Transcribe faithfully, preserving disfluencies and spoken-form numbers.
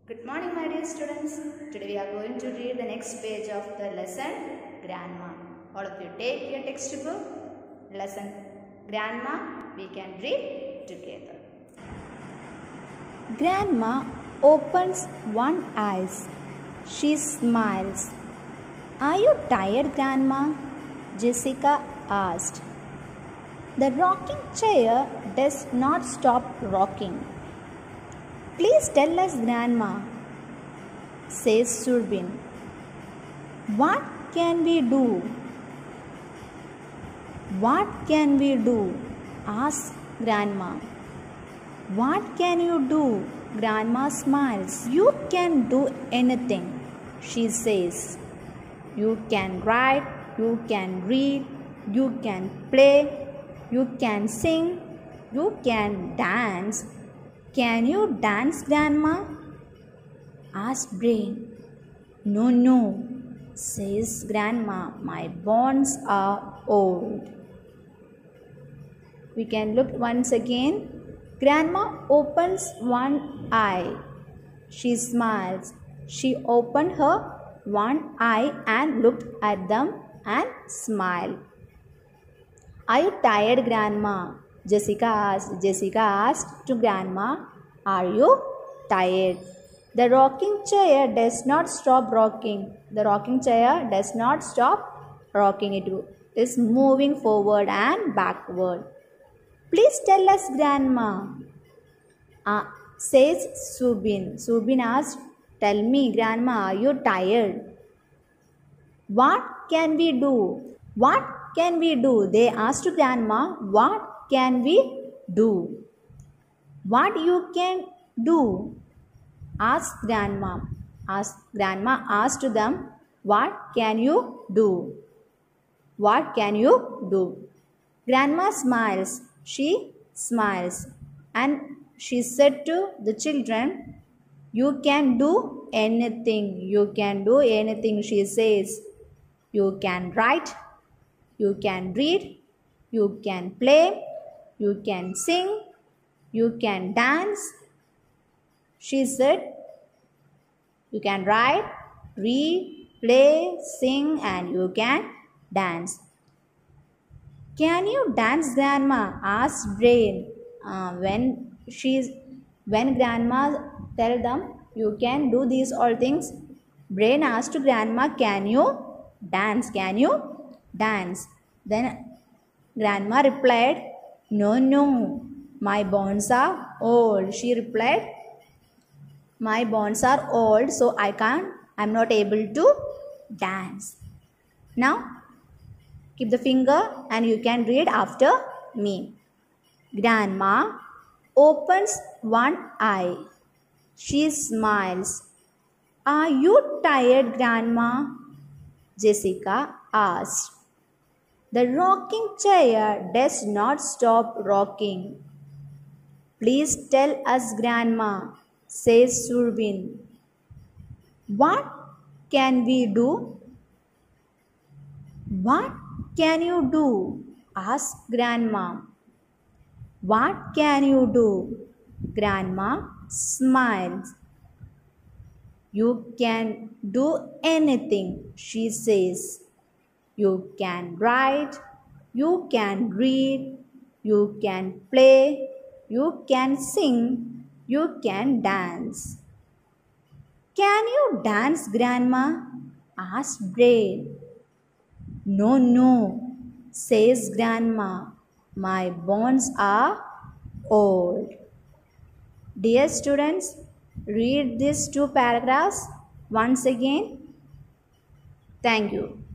Good morning, my dear students. Today we are going to read the next page of the lesson Grandma. All of you take your textbook. Lesson Grandma, we can read together. Grandma opens one eye. She smiles. Are you tired, Grandma? Jessica asked. The rocking chair does not stop rocking. Please tell us, Grandma, says Surbin. What can we do? What can we do? Asks Grandma. What can you do? Grandma smiles. You can do anything, she says. You can write, you can read, you can play, you can sing, you can dance. Can you dance, Grandma? Asked Brain. No, no, says Grandma. My bones are old. We can look once again. Grandma opens one eye. She smiles. She opened her one eye and looked at them and smiled. Are you tired, Grandma? Jessica asked. Jessica asked to Grandma, are you tired? The rocking chair does not stop rocking. The rocking chair does not stop rocking. It is moving forward and backward. Please tell us, Grandma, uh, says Subin. Subin asked, tell me, Grandma, are you tired? What can we do? What can we do? They asked Grandma, what can we do? What you can do? Asked Grandma. Asked Grandma asked them, what can you do? What can you do? Grandma smiles. She smiles. And she said to the children, you can do anything. You can do anything, she says. You can write. You can read. You can play. You can sing. You can dance. She said, you can write, read, play, sing, and you can dance. Can you dance, Grandma? Asked Brain. Uh, when she's when Grandma tell them you can do these all things, Brain asked Grandma, can you dance? Can you dance? Then Grandma replied, no, no, my bones are old. She replied, my bones are old, so I can't, I'm not able to dance. Now, keep the finger and you can read after me. Grandma opens one eye. She smiles. Are you tired, Grandma? Jessica asked. The rocking chair does not stop rocking. Please tell us, Grandma, says Surbin. What can we do? What can you do? Asked Grandma. What can you do? Grandma smiles. You can do anything, she says. You can write, you can read, you can play, you can sing, you can dance. Can you dance, Grandma? Asked Brain. No, no, says Grandma. My bones are old. Dear students, read these two paragraphs once again. Thank you.